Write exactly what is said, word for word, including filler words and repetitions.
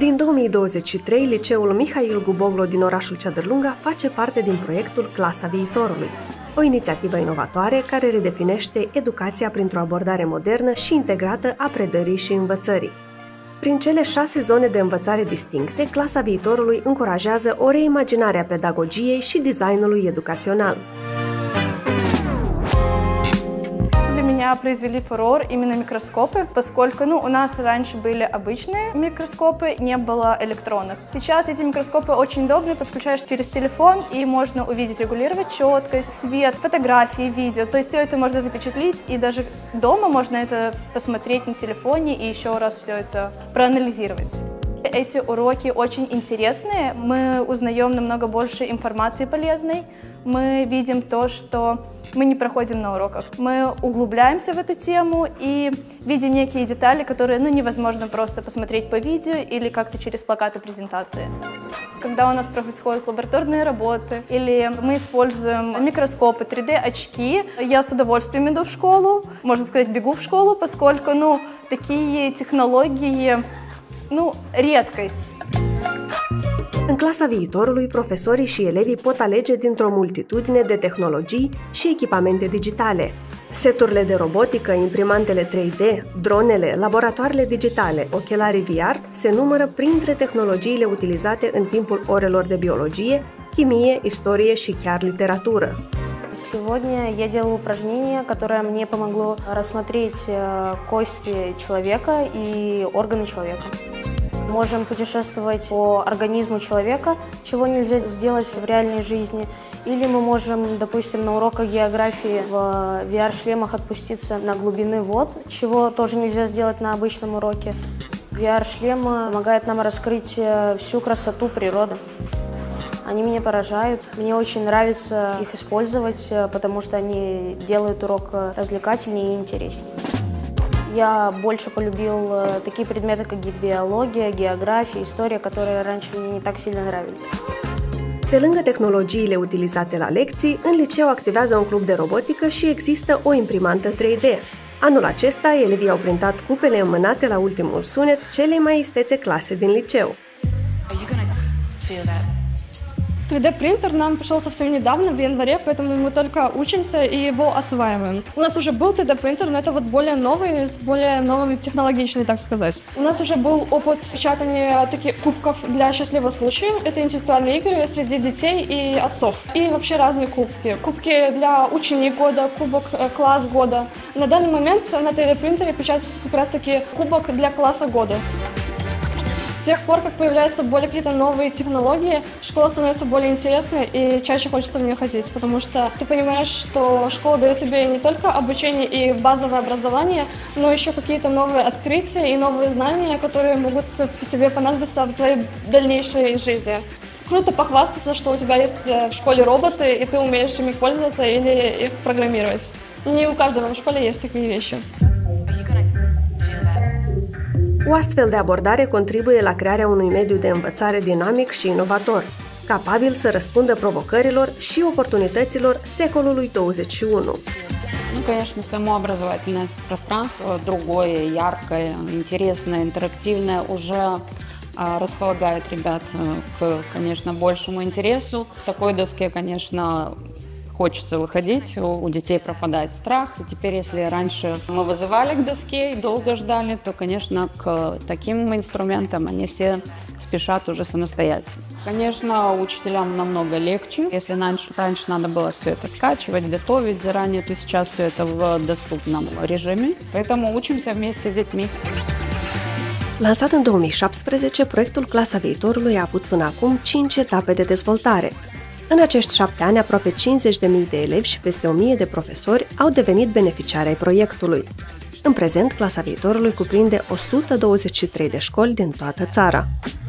Din două mii douăzeci și trei, Liceul Mihail Guboglu din orașul Ceadărlunga face parte din proiectul Clasa Viitorului, o inițiativă inovatoare care redefinește educația printr-o abordare modernă și integrată a predării și învățării. Prin cele șase zone de învățare distincte, Clasa Viitorului încurajează o reimaginare a pedagogiei și designului educațional. Меня произвели фурор именно микроскопы, поскольку ну, у нас раньше были обычные микроскопы, не было электронных. Сейчас эти микроскопы очень удобны, подключаешь через телефон и можно увидеть, регулировать четкость, свет, фотографии, видео. То есть все это можно запечатлеть, и даже дома можно это посмотреть на телефоне и еще раз все это проанализировать. Эти уроки очень интересные, мы узнаем намного больше информации полезной, мы видим то, что мы не проходим на уроках. Мы углубляемся в эту тему и видим некие детали, которые ну, невозможно просто посмотреть по видео или как-то через плакаты презентации. Когда у нас происходят лабораторные работы или мы используем микроскопы, три дэ очки, я с удовольствием иду в школу, можно сказать, бегу в школу, поскольку ну, такие технологии, ну, редкость. În Clasa Viitorului, profesorii și elevii pot alege dintr-o multitudine de tehnologii și echipamente digitale. Seturile de robotică, imprimantele trei dé, dronele, laboratoarele digitale, ochelarii V R se numără printre tehnologiile utilizate în timpul orelor de biologie, chimie, istorie și chiar literatură. Сегодня я делаю упражнение, которое мне помогло рассмотреть кости человека и органы человека. Можем путешествовать по организму человека, чего нельзя сделать в реальной жизни. Или мы можем, допустим, на уроках географии в ви ар-шлемах отпуститься на глубины вод, чего тоже нельзя сделать на обычном уроке. ви ар-шлем помогает нам раскрыть всю красоту природы. Они меня поражают. Мне очень нравится их использовать, потому что они делают урок развлекательнее и интереснее. Я больше полюбил такие предметы, как биология, география, история, которые раньше мне не так сильно nравились. Pe lângă tehnologiile utilizate la lecții, în liceu activează un club de robotică și există o imprimantă trei dé. Anul acesta, elevii au printat cupele înmânate la ultimul sunet celei mai istețe clase din liceu. три дэ принтер нам пришел совсем недавно, в январе, поэтому мы только учимся и его осваиваем. У нас уже был три дэ принтер, но это вот более новый, с более новым технологичный, так сказать. У нас уже был опыт печатания таких кубков для счастливого случая. Это интеллектуальные игры среди детей и отцов. И вообще разные кубки. Кубки для ученик года, кубок класс года. На данный момент на три дэ принтере печатается как раз таки кубок для класса года. С тех пор, как появляются более какие-то новые технологии, школа становится более интересной и чаще хочется в нее ходить, потому что ты понимаешь, что школа дает тебе не только обучение и базовое образование, но еще какие-то новые открытия и новые знания, которые могут тебе понадобиться в твоей дальнейшей жизни. Круто похвастаться, что у тебя есть в школе роботы, и ты умеешь ими пользоваться или их программировать. Не у каждого в школе есть такие вещи. O astfel de abordare contribuie la crearea unui mediu de învățare dinamic și inovator, capabil să răspundă provocărilor și oportunităților secolului douăzeci și unu. Ну, конечно, само образовательное пространство другое, яркое, интересное, интерактивное уже а, располагает ребят к, конечно, большему интересу. В такой доске, конечно, хочется выходить, у детей пропадает страх. И теперь, если раньше мы вызывали к доске и долго ждали, то, конечно, к таким инструментам они все спешат уже самостоятельно. Конечно, учителям намного легче. Если раньше, раньше надо было все это скачивать, готовить заранее, то сейчас все это в доступном режиме. Поэтому учимся вместе с детьми. Lansat în două mii șaptesprezece, proiectul Clasa Viitorului a avut până acum cinci etape de dezvoltare. În acești șapte ani, aproape cincizeci de mii de elevi și peste o mie de profesori au devenit beneficiari ai proiectului. În prezent, Clasa Viitorului cuprinde o sută douăzeci și trei de școli din toată țara.